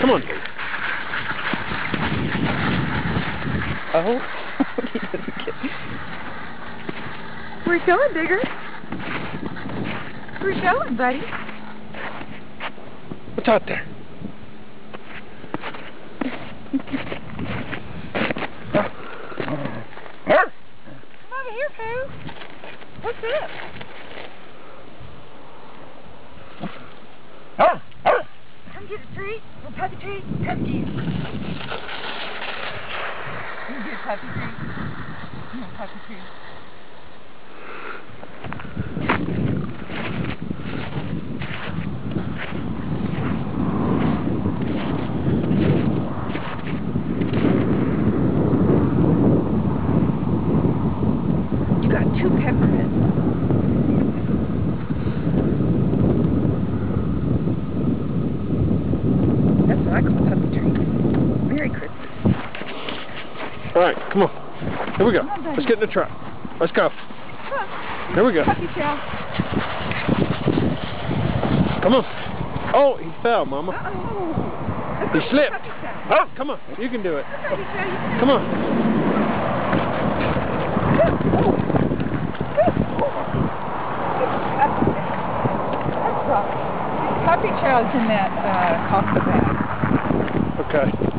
Come on. Oh, he doesn't get me. Where you going, Digger? Where you going, buddy? What's out there? Come over here, Pooh. What's this? Come get a treat. A puppy treat. Come get it. You get a puppy treat. Come on, puppy treat. You got 2 peppermints. That's what I call puppy treats. Merry Christmas. All right, come on. Here we go. Come on, buddy. Let's get in the truck. Let's go. Come on. Here we go. Puppy chow. Come on. Oh, he fell, Mama. Uh-oh. He slipped. Puppy chow. Oh, come on. You can do it. Puppy chow, you can Come on. Puppy chow's in that coffee bag. Okay.